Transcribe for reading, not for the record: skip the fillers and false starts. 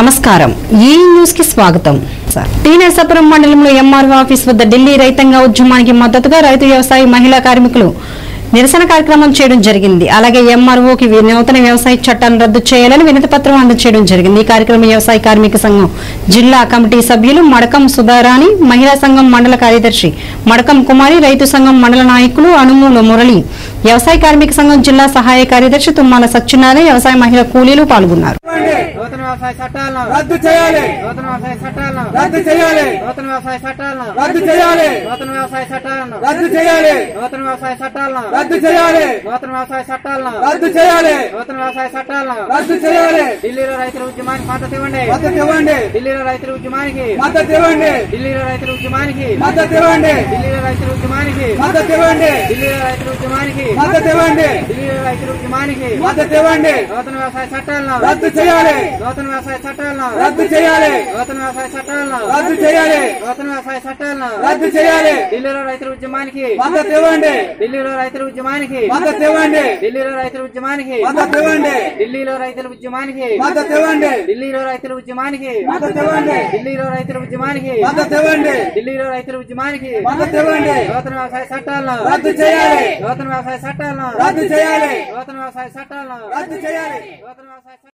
నమస్కారం ఈ న్యూస్ కి స్వాగతం టీ నరసాపురం మండలంలో ఎంఆర్ఓ ఆఫీస్ వద్ద ఢిల్లీ రైతాంగ ఉద్యమానికి మద్దతుగా రైతు వ్యవసాయ మహిళా కార్మికులు నిరసన కార్యక్రమం చేయడం జరిగింది. అలాగే ఎంఆర్ఓకి నూతన వ్యవసాయ చట్టాలను రద్దు చేయాలని వినతి పత్రం అందజేయడం జరిగింది. ఈ కార్యక్రమం వ్యవసాయ కార్మిక సంఘం జిల్లా కమిటీ సభ్యులు మడకం సుధారాణి, మహిళా సంఘం మండల కార్యదర్శి మడకం కుమారి, రైతు సంఘం మండల నాయకులు అనుమూల మురళి, వ్యవసాయ కార్మిక సంఘం జిల్లా సహాయ కార్యదర్శి తుమ్మాల సత్యనారాయణ, వ్యవసాయ మహిళా కూలీలు పాల్గొన్నారు. నూతన వ్యవసాయ చట్టాలను రద్దు చేయాలి. నూతన వ్యవసాయ చట్టాలను రద్దు చేయాలి. నూతన వ్యవసాయ చట్టాలను రద్దు చేయాలి. నూతన వ్యవసాయ చట్టాలను రద్దు చేయాలి. నూతన వ్యవసాయ చట్టాలను రద్దు చేయాలి. నూతన వ్యవసాయ చట్టాలను రద్దు చేయాలి. నూతన వ్యవసాయ చట్టాలను రద్దు చేయాలి. ఢిల్లీలో రైతుల ఉద్యమానికి మద్దతు ఇవ్వండి. మద్దతు ఇవ్వండి. ఢిల్లీలో రైతుల ఉద్యమానికి మద్దతు ఇవ్వండి. ఢిల్లీలో రైతుల ఉద్యమానికి మద్దతు ఇవ్వండి. ఢిల్లీలో రైతుల ఉద్యమానికి మద్దతు ఇవ్వండి. ఢిల్లీలో రైతుల ఉద్యమానికి మద్దతు ఇవ్వండి. ఢిల్లీలో రైతుల ఉద్యమానికి మద్దతు ఇవ్వండి. నూతన వ్యవసాయ చట్టాలను రద్దు చేయాలి. నూతన వ్యవసాయ చట్టాలను రద్దు చేయాలి. నూతన వ్యవసాయ చట్టాలను రద్దు చేయాలి. నూతన వ్యవసాయ చట్టాలను రద్దు చేయాలి. ఢిల్లీలో రైతుల ఉద్యమానికి మద్దతు ఇవ్వండి. ఢిల్లీలో రైతుల ఉద్యమానికి మద్దతు ఇవ్వండి. ఢిల్లీలో రైతుల ఉద్యమానికి మద్దతు ఇవ్వండి. ఢిల్లీలో రైతుల ఉద్యమానికి మద్దతు ఇవ్వండి. ఢిల్లీలో రైతుల ఉద్యమానికి మద్దతు ఇవ్వండి. ఢిల్లీలో రైతుల ఉద్యమానికి మద్దతు ఇవ్వండి. ఢిల్లీలో రైతుల ఉద్యమానికి మద్దతు ఇవ్వండి. నూతన వ్యవసాయ చట్టాలను రద్దు చేయాలి. నూతన వ్యవసాయ చట్టాలను రద్దు చేయాలి. నూతన వ్యవసాయ చట్టాలను రద్దు చేయాలి. నూతన వ్యవసాయ